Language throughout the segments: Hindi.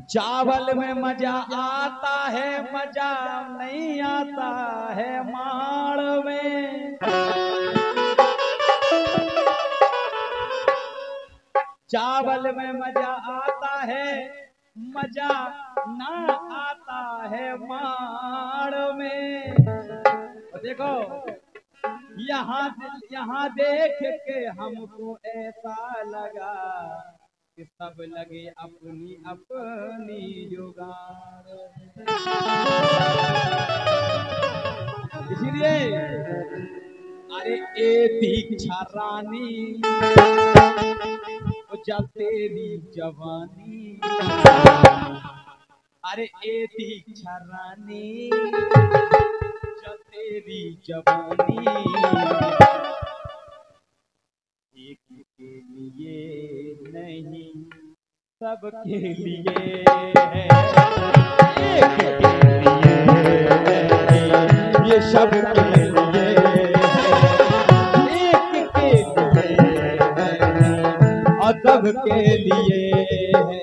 चावल में मजा आता है, मजा नहीं आता है माड़ में। चावल में मजा आता है, मजा ना आता है माड़ में। देखो यहाँ देख के हमको ऐसा लगा कि सब लगे अपनी अपनी जुगाड़। इसीलिए अरे ए दीक्षा रानी जब तेरी जवानी, अरे ए दीक्षा रानी जब तेरी जवानी, एक के लिए नहीं सबके लिए है, एक के लिए नहीं ये सबके लिए है, एक के लिए नहीं और सबके लिए है।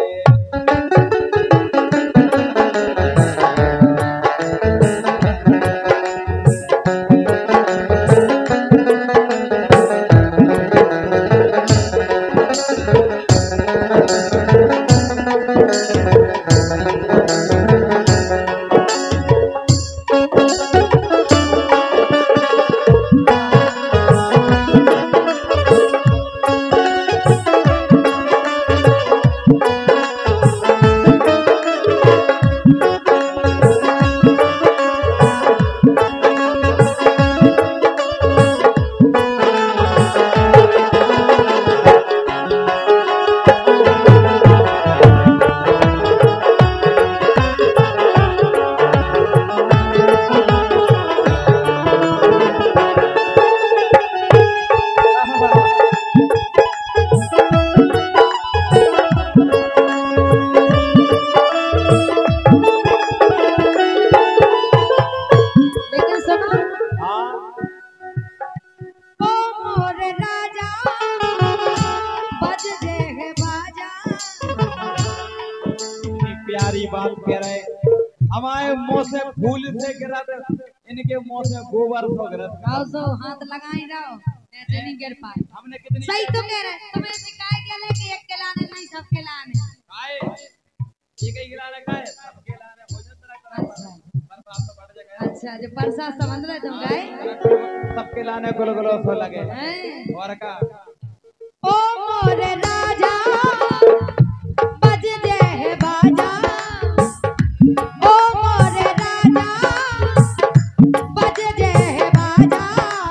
प्यारी बात कह रहे, हमारे मुंह से फूल से गिरा, इनके मुंह से गोबर से गिरा। हाथ लगाई रहो, ऐसे नहीं गिर पाए। हमने कितनी सही तो कह रहे, तुम्हें सिखाए क्या ले कि एक के लाने नहीं सबके लाने। काहे एक ही गिरा रखा है, सबके लाने हो जाता है। बरसात तो बढ़ जाएगा। अच्छा जो बरसात समझ रहे तुम गए, सबके लाने गुलगुलो सो लगे और का। ओ मोरे राजा बज जे बाजा, ओ मोरे राजा बज जे बाजा,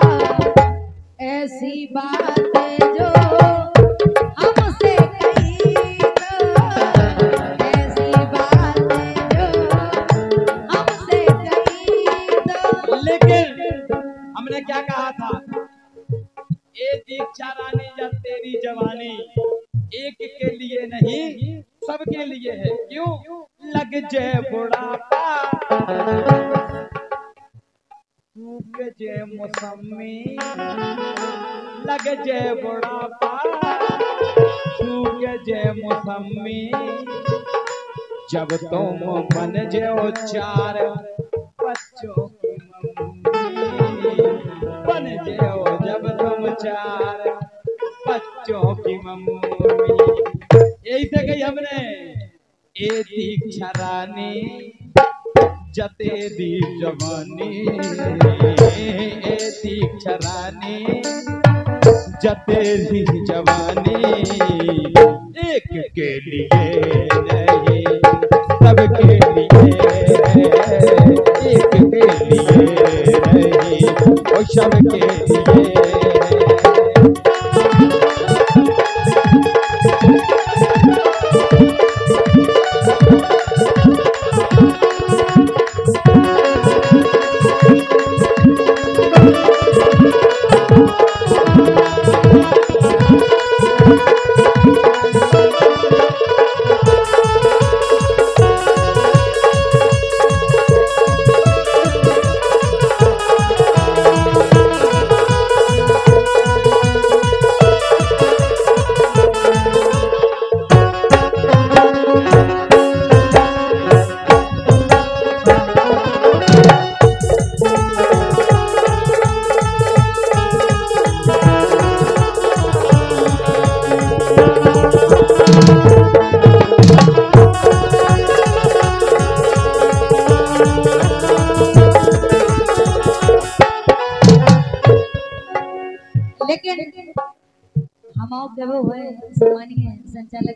ऐसी बात जो हमसे कही तो, ऐसी बात जो हमसे कही तो। लेकिन हमने क्या कहा था, ए दीक्षा रानी जब तेरी जवानी, एक के लिए नहीं सबके लिए है। क्यों? लग जाए बुढ़ापा, सूख जाए मौसमी, लग जाए बुढ़ापा, सूख जाए मौसमी, जब तुम बन जाओ चार बच्चों की मम्मी, बन जाओ जब तुम चार बच्चों की मम्मी। यही से कही हमने, ए दीक्षा रानी जते दी जवानी, ए दीक्षा रानी जते दी जवानी, एक के लिए नहीं सबके लिए है, एक के लिए नहीं और सबके लिए।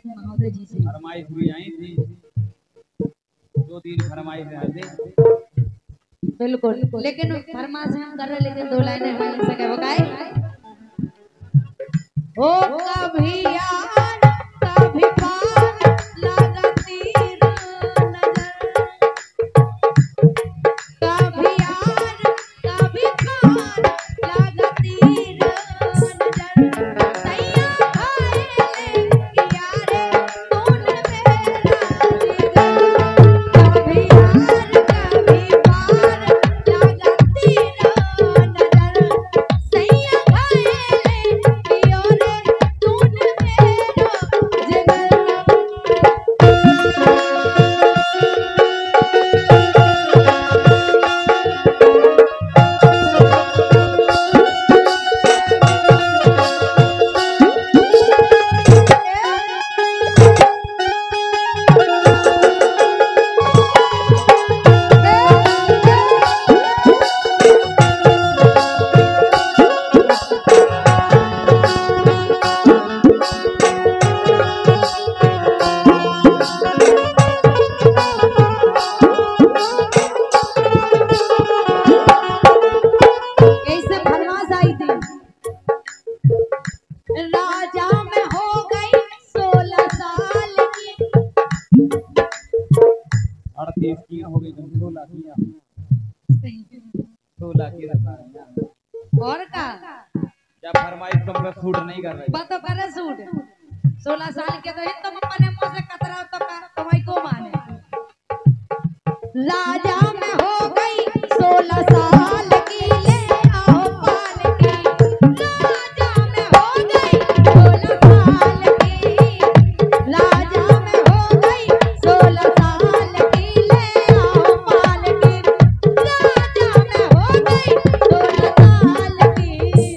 थी महोदय जी से। फरमाइश भी आई थी, 2 दिन फरमाइश रह दी। बिल्कुल, लेकिन फरमाइश हम कर रहे, लेकिन 2 लाइनें गा नहीं सके। वो गाए ओ कभी यार कभी पार लगती नजर, कभी यार कभी पार लगती नजर, सैया खाए किया रे तूने मेरा जिगर, कभी यार कभी पार लगती नजर, सैया खाए किया रे तूने मेरा कैसे फरमाइश आई थी। राजा में हो गई 16 साल की, 38 की हो गई, 16 की 16 की रखा है। और का क्या फरमाइश तुम सूट नहीं कर रही? बात तो करे सूट 16 साल के तो हित तो अपने मुंह से कतरा तो का तुम्हारी को माने। राजा में हो गई 16 साल की, ले आओ पाल की, राजा में हो गई 16 साल की, राजा में हो गई 16 साल की, ले आओ पाल की, राजा में हो गई 16 साल की।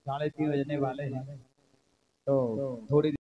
3:30 बजने वाले हैं तो थोड़ी